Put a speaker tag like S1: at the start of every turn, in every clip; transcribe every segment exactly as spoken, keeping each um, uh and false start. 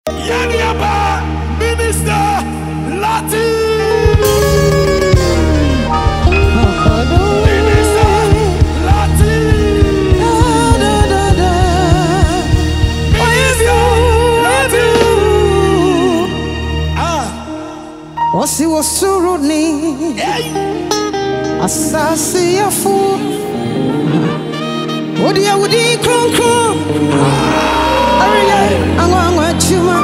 S1: Yaniaba Minister Laty. Minister Laty. Laty. Ah.
S2: Wasi wasuruni. Asasi ya fu. Odi ya udi krum krum. Ariya angwa angwa chuma.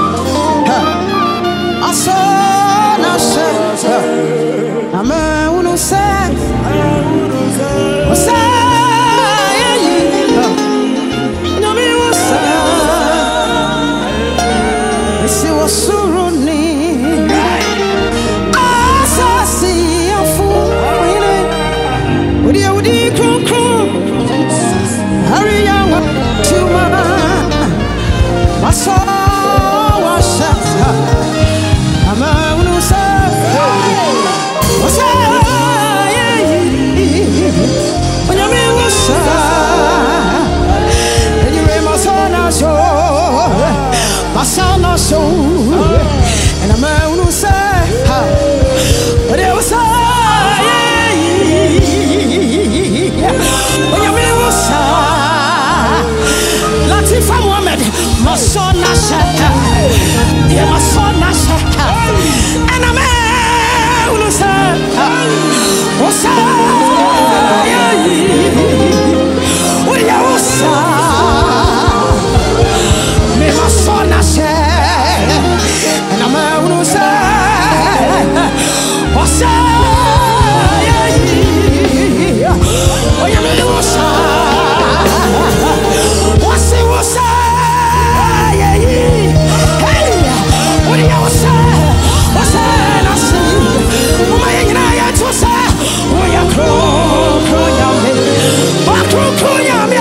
S2: Asa na se. Ama unu se. Wasa ya yi. Nyami wasa. Wasi wasuruni. Asasi ya fu. Odi ya udi krum krum. Ariya angwa chuma. Wasa wasa. Ama unu se. Wasa ya yi. Nyami wasa. Anyway, my son I show. My son I show. And I'm a unu se. But it was Laty from Mohammed, my son I said, yeah, my son I said, and I'm a unu se. What's up? What do you say? Me my son I said, and I'm a unu se. What's up? What do you say? What's it? What's up? Hey, what do you say? What's that? I see. Oh my God, I just say, oh yeah, crow, crow, yummy, oh crow, crow, yummy,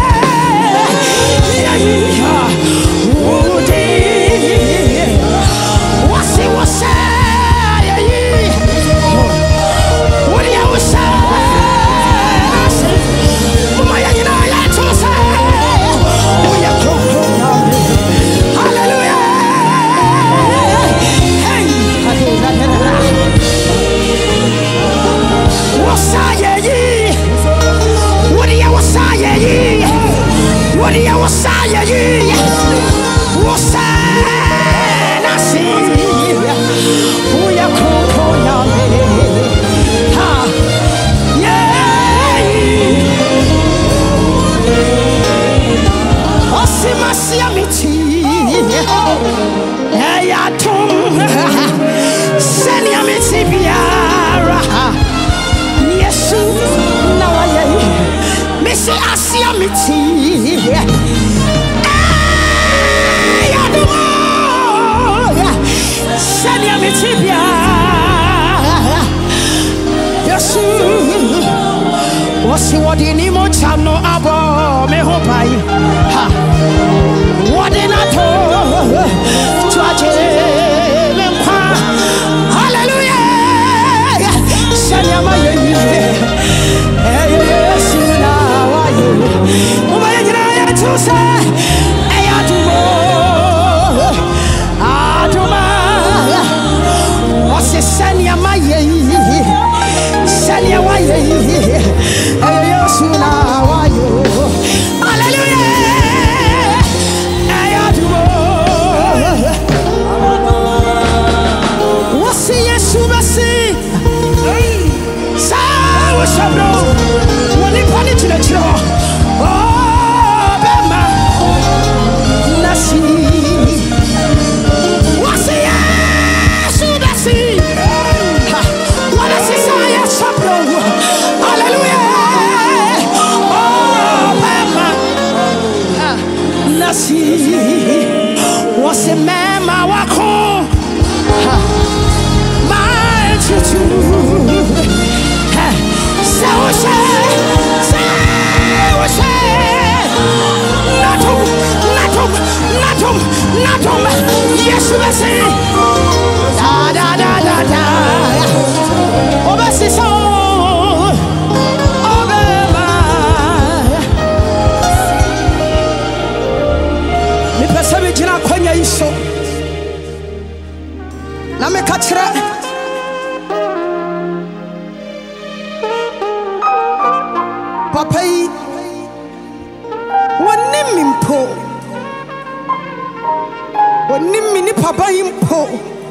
S2: yeah, yeah, oh dear. What's it? What's that? Yeah, what do you say? I see. Oh my God, I just say, oh yeah, crow, crow, yummy, hallelujah. What do you say? What do you say? What's that? I see. Oh, yeah, cool, cool, yeah, ha, yeah. Oh, see my siamity. Hey, I told send yamity biara. Yes, now I am. Miss Asiamity. Hey, I do. Send yamity biara. Yes, what's what you need more channel abo me hope I ha. What in a door? Hallelujah. Sanyamaya. Hey, yes, now I am. Oh, my God, to say, hey, I do more. I do more. What's the Sanyamaya? Sanyamaya. Hey, yes, now I am. Hallelujah. Hey, I do more. What's the yes, you must see? When he put it to the jaw, oh, Bema, Nasi, what's the yes, you must see? What is his eyes? Hallelujah, oh, Bema, Nasi, what's the man, my wako, my tutu. Say, say, say, Natum, Natum, Natum, Natum. Yes, we say. Da da da da da. Obesi so. Obema. Me pesa me jina kwanya iso. na me kachira papa yi woni mimpo woni mini papa yi mpo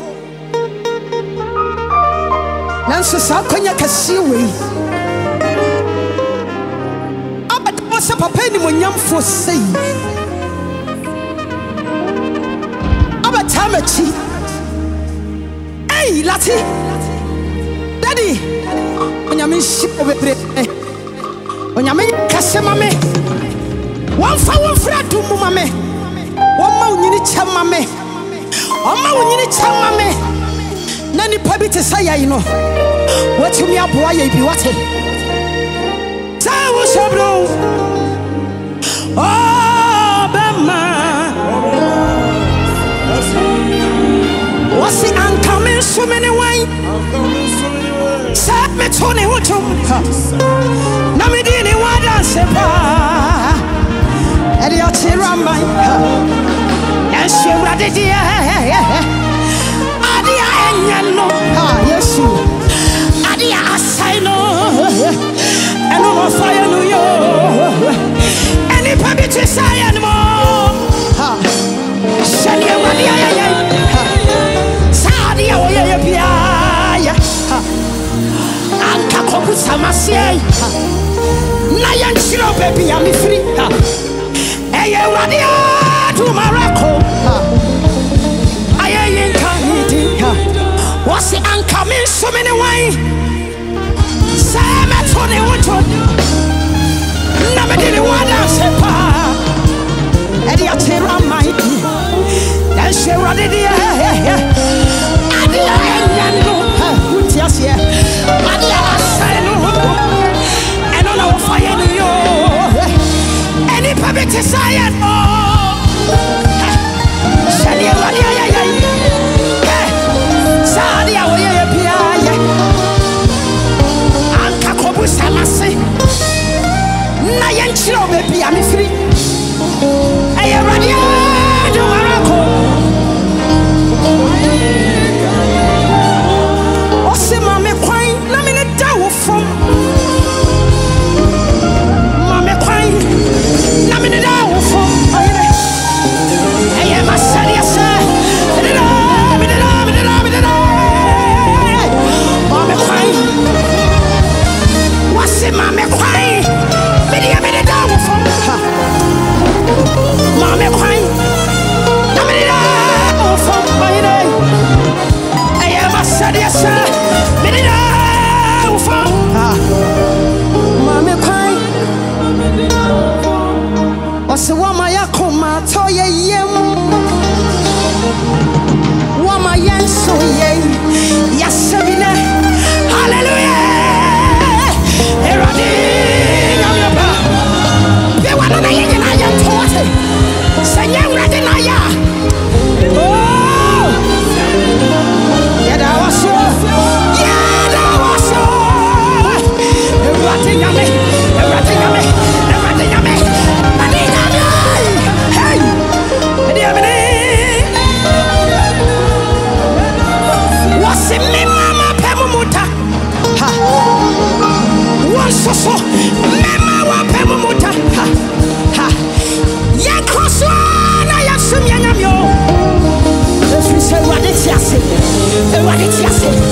S2: nanso sa konya kase we abata se papa ni monyamfo sei abata machi hey Laty daddy onyame shipo bebre onyame kase mame wonfa wonfra dumu mame wonma unyini chama me wonma unyini chama me na nipa bi te saya yi no watumi aboa ye bi wate sa wo sobro oh bema wasi ankame so many way sa me tone hotum na me di ni wada sepa eri atira mai yes you ready dia adia enyano ha yesu adia asaino eno mo fire no yo eni pabi to say animo ha shani adia ya ya sa adia wo ya bia ya anka kopu samasie na yan shiro baby ya mi free ha eye adia to marako ha aye nkanidi ha wasi ankame so many way sama tone woto na me did wada sepa edi atira mai dan she rade dia adia enyano ha utiasie adia asano eno na wo fire no yo eni public science oh shani rade ya ya sadia wo ye pia ye anka kobu samase na yenchiro be pia mi free aye radio do marako ose mame kwan na me ne da wo fom mame kwan na me ne da wo fom aye aye masadia sa mame kwai bidi ya bidi da wo fom mame kwai na bidi da wo fom ayi ayi masadi asa bidi da wo fom mame kwai ose wama yakoma to ye yem wama yanso ye yasabina hallelujah eradi nyampa be wana na yenye na ya tote senya urade na ya oh yada waso yada waso eradi nyame eradi nyame eradi nyame ani nyame hey edi amene wasi mi mama pemu muta ha so so mema wa pemu muta ha ha ya koso na ya sumya nyamyo efri se wade tiase e wade tiase